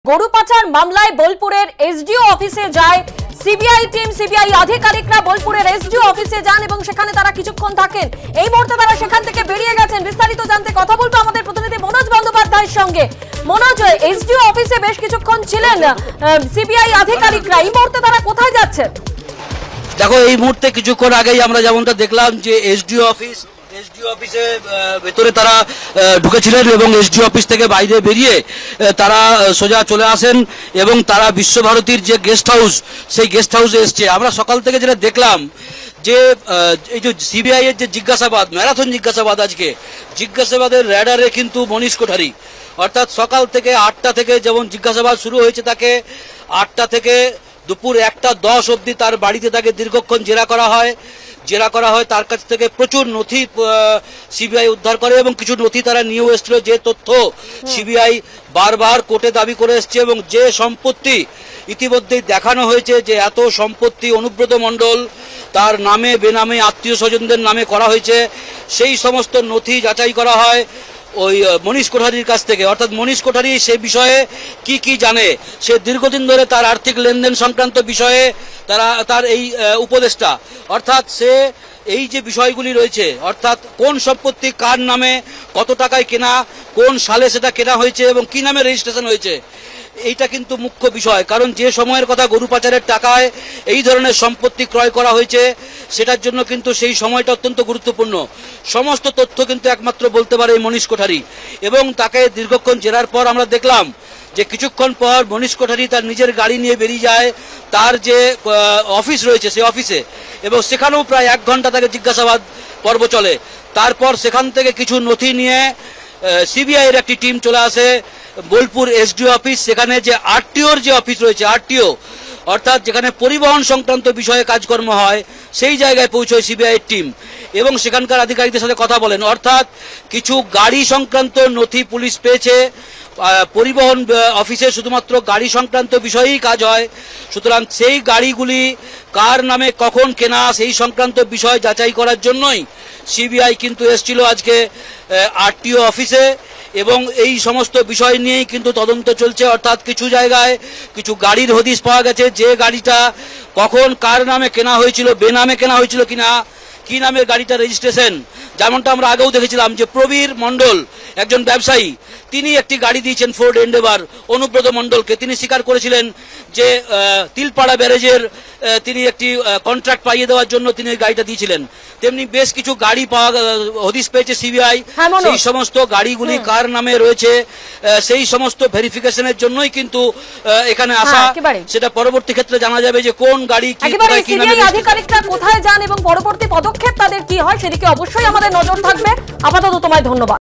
গরু পাচার মামলায় বোলপুরের এসডিও অফিসে যায় সিবিআই টিম। সিবিআই আধিকারিকরা বোলপুরের এসডিও অফিসে যান এবং সেখানে তারা কিছুক্ষণ থাকেন। এই মুহূর্তে তারা সেখান থেকে বেরিয়ে গেছেন। বিস্তারিত জানতে কথা বলবো আমাদের প্রতিনিধি মনোজ বন্দ্যোপাধ্যায়ের সঙ্গে। মনোজ, এসডিও অফিসে বেশ কিছুক্ষণ ছিলেন সিবিআই আধিকারিকরা, এই মুহূর্তে তারা কোথায় যাচ্ছেন? দেখো, এই মুহূর্তে কিছুক্ষণ আগেই আমরা যেমনটা দেখলাম যে এসডিও অফিসে ভেতরে তারা ঢুকেছিলেন এবং এসডিও অফিস থেকে বাইরে বেরিয়ে তারা সোজা চলে আসেন এবং তারা বিশ্বভারতীর যে গেস্ট হাউস সেই গেস্ট হাউসে এসছে। আমরা সকাল থেকে যেটা দেখলাম যে এই যে সিবিআই এর যে জিজ্ঞাসাবাদ, ম্যারাথন জিজ্ঞাসাবাদ, আজকে জিজ্ঞাসাবাদের র্যাডারে কিন্তু মনীশ কোঠারি, অর্থাৎ সকাল থেকে 8টা থেকে যেমন জিজ্ঞাসাবাদ শুরু হয়েছে, তাকে 8টা থেকে দুপুর 1:10 অবধি তার বাড়িতে তাকে দীর্ঘক্ষণ জেরা করা হয়। তার কাছ থেকে প্রচুর নথি সিবিআই উদ্ধার করে এবং কিছু নথি তারা নিয়েও এসেছিল, যে তথ্য সিবিআই বারবার কোর্টে দাবি করে এসছে এবং যে সম্পত্তি ইতিমধ্যেই দেখানো হয়েছে যে এত সম্পত্তি অনুব্রত মণ্ডল তার নামে বেনামে আত্মীয় স্বজনদের নামে করা হয়েছে, সেই সমস্ত নথি যাচাই করা হয় ওই মনীশ কোঠারির কাছ থেকে। অর্থাৎ মনীশ কোঠারি সে বিষয়ে কি জানে, সে দীর্ঘদিন ধরে তার আর্থিক লেনদেন সংক্রান্ত বিষয়ে তার এই উপদেষ্টা, অর্থাৎ সে এই যে বিষয়গুলি রয়েছে, অর্থাৎ কোন সম্পত্তি কার নামে কত টাকায় কেনা, কোন সালে সেটা কেনা হয়েছে এবং কি নামে রেজিস্ট্রেশন হয়েছে, এইটা কিন্তু মুখ্য বিষয়। কারণ যে সময়ের কথা গরু পাচারের টাকায় এই ধরনের সম্পত্তি ক্রয় করা হয়েছে, সেটার জন্য কিন্তু সেই সময়টা অত্যন্ত গুরুত্বপূর্ণ। সমস্ত তথ্য কিন্তু একমাত্র বলতে পারে এই মনীশ কোঠারি এবং তাকে দীর্ঘক্ষণ জেরার পর আমরা দেখলাম যে কিছুক্ষণ পর মনীশ কোঠারি তার নিজের গাড়ি নিয়ে বেরিয়ে যায় তার যে অফিস রয়েছে সেই অফিসে, এবং সেখানেও প্রায় 1 ঘন্টা তাকে জিজ্ঞাসাবাদ পর্ব চলে। তারপর সেখান থেকে কিছু নথি নিয়ে সিবিআই এর একটি টিম চলে আসে বোলপুর এসডিও অফিস। সেখানে যে আরটিওর যে অফিস রয়েছে, আরটিও অর্থাৎ যেখানে পরিবহন সংক্রান্ত বিষয়ে কাজকর্ম হয়, সেই জায়গায় পৌঁছয় সিবিআই এর টিম এবং সেখানকার আধিকারিকদের সাথে কথা বলেন। অর্থাৎ কিছু গাড়ি সংক্রান্ত নথি পুলিশ পেয়েছে। পরিবহন অফিসে শুধুমাত্র গাড়ি সংক্রান্ত বিষয়েই কাজ হয়, সুতরাং সেই গাড়িগুলি কার নামে কখন কেনা সেই সংক্রান্ত বিষয় যাচাই করার জন্যই সিবিআই কিন্তু এসেছিল আজকে আরটিও অফিসে এবং এই সমস্ত বিষয় নিয়েই কিন্তু তদন্ত চলছে। অর্থাৎ কিছু জায়গায় কিছু গাড়ির হদিশ পাওয়া গেছে, যে গাড়িটা কখন কার নামে কেনা হয়েছিল, বেনামে কেনা হয়েছিল কিনা, কি নামে গাড়িটা রেজিস্ট্রেশন। যেমনটা আমরা আগেও দেখেছিলাম যে প্রবীর মণ্ডল একজন ব্যবসায়ী, তিনি একটি গাড়ি দিয়েছেন ফোর্ড এন্ডেভার অনুব্রত মণ্ডলকে। তিনি স্বীকার করেছিলেন যে তিলপাড়া ব্যারেজের তিনি একটি কন্ট্রাক্ট পাইয়ে দেওয়ার জন্য তিনি এই গাড়িটা দিয়েছিলেন। তেমনি বেশ কিছু গাড়ি হদিশ পেয়েছে সিবিআই, সেই সমস্ত গাড়িগুলি কার নামে রয়েছে সেই সমস্ত ভেরিফিকেশনের জন্যই কিন্তু এখানে আসা। সেটা পরবর্তী ক্ষেত্রে জানা যাবে যে কোন গাড়ি আধিকারিকরা কোথায় যান এবং পরবর্তী পদক্ষেপ তাদের কি হয়, সেদিকে অবশ্যই আমাদের নজর থাকবে। আপাতত তোমায় ধন্যবাদ।